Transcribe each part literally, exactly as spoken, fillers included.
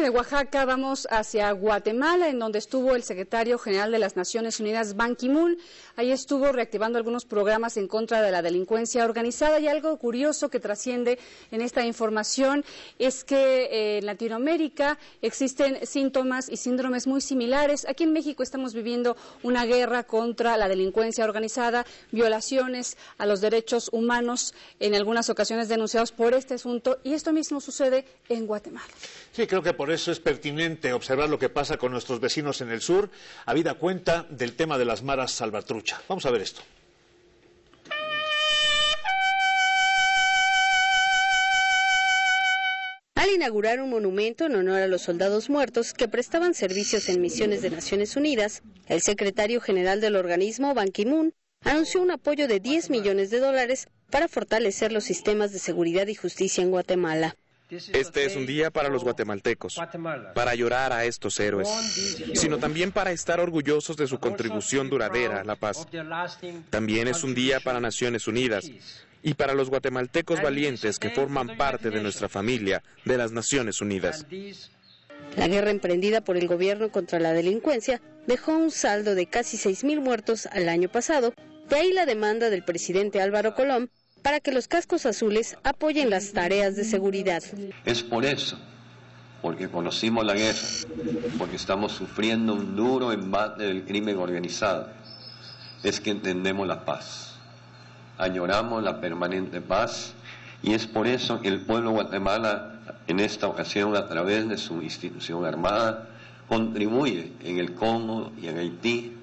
de Oaxaca vamos hacia Guatemala, en donde estuvo el secretario general de las Naciones Unidas, Ban Ki-moon. Ahí estuvo reactivando algunos programas en contra de la delincuencia organizada, y algo curioso que trasciende en esta información es que eh, en Latinoamérica existen síntomas y síndromes muy similares. Aquí en México estamos viviendo una guerra contra la delincuencia organizada, violaciones a los derechos humanos, en algunas ocasiones denunciados por este asunto, y esto mismo sucede en Guatemala. Sí, creo que por eso es pertinente observar lo que pasa con nuestros vecinos en el sur, habida cuenta del tema de las maras salvatrucha. Vamos a ver esto. Al inaugurar un monumento en honor a los soldados muertos que prestaban servicios en misiones de Naciones Unidas, el secretario general del organismo, Ban Ki-moon, anunció un apoyo de diez millones de dólares para fortalecer los sistemas de seguridad y justicia en Guatemala. Este es un día para los guatemaltecos, para llorar a estos héroes, sino también para estar orgullosos de su contribución duradera a la paz. También es un día para Naciones Unidas y para los guatemaltecos valientes que forman parte de nuestra familia de las Naciones Unidas. La guerra emprendida por el gobierno contra la delincuencia dejó un saldo de casi seis mil muertos al año pasado, de ahí la demanda del presidente Álvaro Colom para que los cascos azules apoyen las tareas de seguridad. Es por eso, porque conocimos la guerra, porque estamos sufriendo un duro embate del crimen organizado, es que entendemos la paz, añoramos la permanente paz, y es por eso que el pueblo de Guatemala, en esta ocasión a través de su institución armada, contribuye en el Congo y en Haití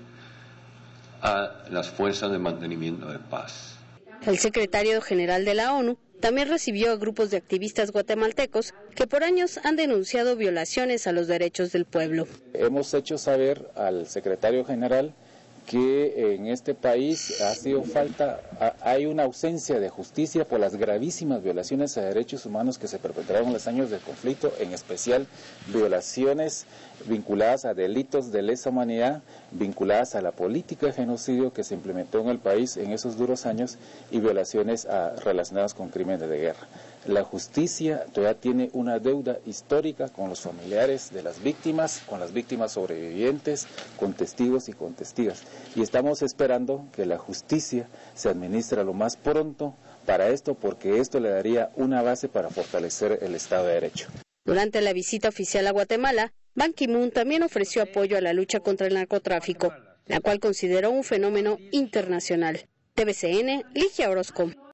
a las fuerzas de mantenimiento de paz. El secretario general de la ONU también recibió a grupos de activistas guatemaltecos que por años han denunciado violaciones a los derechos del pueblo. Hemos hecho saber al secretario general que en este país ha sido falta, hay una ausencia de justicia por las gravísimas violaciones a derechos humanos que se perpetraron en los años del conflicto, en especial violaciones vinculadas a delitos de lesa humanidad, vinculadas a la política de genocidio que se implementó en el país en esos duros años, y violaciones a, relacionadas con crímenes de guerra. La justicia todavía tiene una deuda histórica con los familiares de las víctimas, con las víctimas sobrevivientes, con testigos y con testigas. Y estamos esperando que la justicia se administre lo más pronto para esto, porque esto le daría una base para fortalecer el Estado de Derecho. Durante la visita oficial a Guatemala, Ban Ki-moon también ofreció apoyo a la lucha contra el narcotráfico, la cual consideró un fenómeno internacional. T V C N, Ligia Orozco.